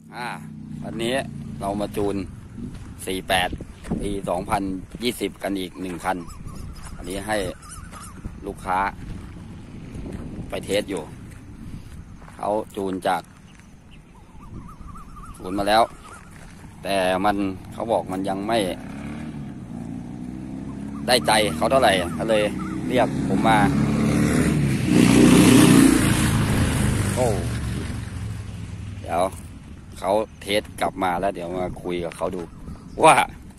วันนี้เรามาจูน 48 ปี 2020 กันอีก1 คัน อันนี้ให้ลูกค้าไปเทสอยู่ เขาจูนจากศูนย์มาแล้ว แต่เขาบอกมันยังไม่ได้ใจเขาเท่าไหร่ก็เลยเรียกผมมาเดี๋ยวเขาเทสกลับมาแล้วเดี๋ยวมาคุยกับเขาดูว่า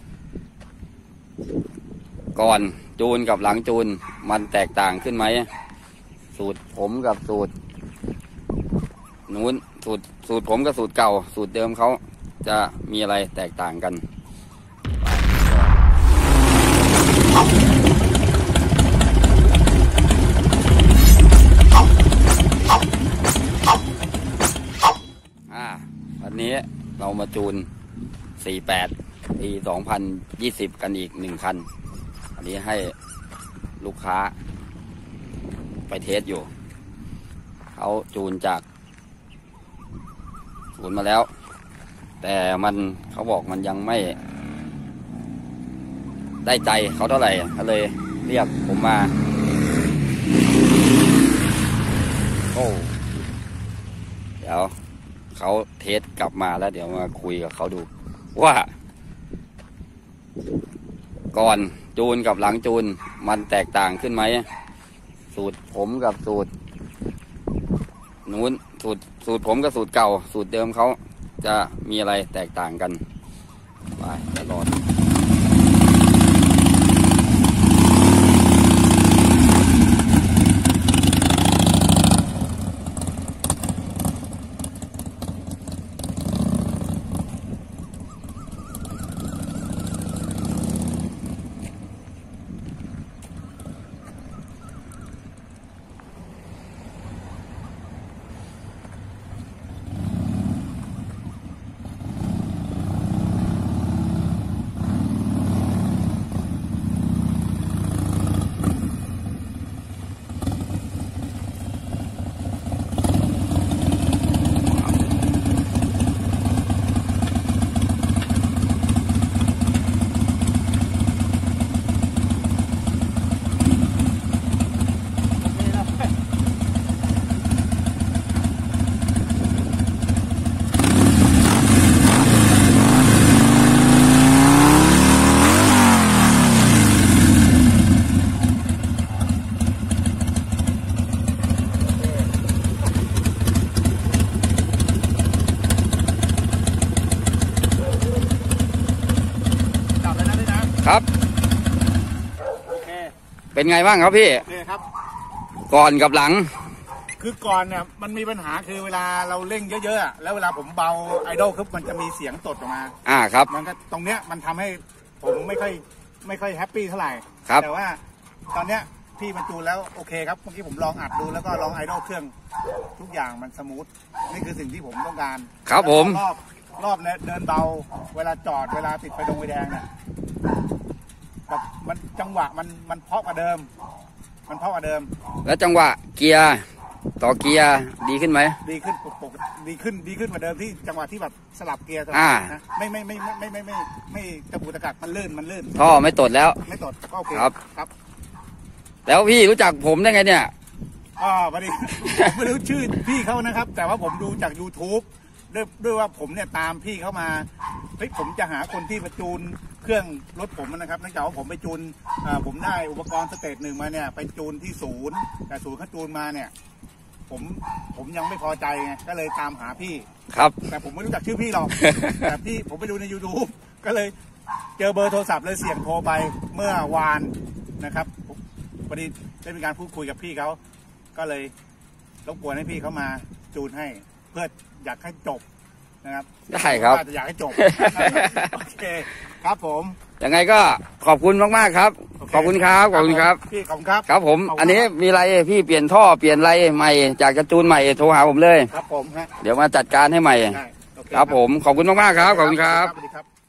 ก่อนจูนกับหลังจูนมันแตกต่างขึ้นไหมสูตรผมกับสูตรนู้นสูตรผมกับสูตรเก่าสูตรเดิมเขาจะมีอะไรแตกต่างกันวันนี้เรามาจูน 48 ปี 2020 กันอีก1 คัน อันนี้ให้ลูกค้าไปเทสอยู่ เขาจูนจากศูนย์มาแล้ว แต่เขาบอกมันยังไม่ได้ใจเขาเท่าไหร่ก็เลยเรียกผมมาเดี๋ยวเขาเทสกลับมาแล้วเดี๋ยวมาคุยกับเขาดูว่าก่อนจูนกับหลังจูนมันแตกต่างขึ้นไหมสูตรผมกับสูตรนู้นสูตรผมกับสูตรเก่าสูตรเดิมเขาจะมีอะไรแตกต่างกันไปตลอดครับโอเคเป็นไงบ้างครับพี่โอเคครับก่อนกับหลังคือก่อนเนี่ยมันมีปัญหาคือเวลาเราเร่งเยอะๆแล้วเวลาผมเบาไอดอลคือมันจะมีเสียงตดออกมาครับมันก็ตรงเนี้ยมันทำให้ผมไม่ค่อยแฮปปี้เท่าไหร่แต่ว่าตอนเนี้ยพี่มันจูนแล้วโอเคครับเมื่อกี้ผมลองอัดดูแล้วก็ลองไอดอลเครื่องทุกอย่างมันสมูทนี่คือสิ่งที่ผมต้องการครับผมรอบเนี่ยเดินเบาเวลาจอดเวลาติดไฟแดงเนี่ยแบบมันจังหวะมันเพาะกว่าเดิมแล้วจังหวะเกียร์ต่อเกียร์ดีขึ้นไหมดีขึ้นดีขึ้นกว่าเดิมที่จังหวะที่แบบสลับเกียร์นะไม่ตะปูตะกักมันลื่นท่อไม่ตดแล้วไม่ตดก็โอเคครับแล้วพี่รู้จักผมได้ไงเนี่ยพอดีผมไม่รู้ชื่อพี่เขานะครับแต่ว่าผมดูจาก YouTube ด้วยว่าผมเนี่ยตามพี่เขามาผมจะหาคนที่มาจูนเครื่องรถผมนะครับเนื่องจากว่าผมไปจูนผมได้อุปกรณ์สเตจ1มาเนี่ยไปจูนที่ศูนย์แต่ศูนย์เขาจูนมาเนี่ยผมยังไม่พอใจไงก็เลยตามหาพี่ครับแต่ผมไม่รู้จักชื่อพี่หรอกแต่พี่ผมไปดูใน YouTube ก็เลยเจอเบอร์โทรศัพท์เลยเสี่ยงโทรไปเมื่อวานนะครับพอดีได้มีการพูดคุยกับพี่เขาก็เลยรบกวนให้พี่เขามาจูนให้เพื่ออยากให้จบนะครับได้ครับอยากให้จบโอเคครับผมยังไงก็ขอบคุณมากๆครับขอบคุณครับพี่ขอบคุณครับครับผมอันนี้มีอะไรพี่เปลี่ยนท่อเปลี่ยนอะไรใหม่จากจะจูนใหม่โทรหาผมเลยครับผมเดี๋ยวมาจัดการให้ใหม่ครับผมขอบคุณมากๆครับขอบคุณครับ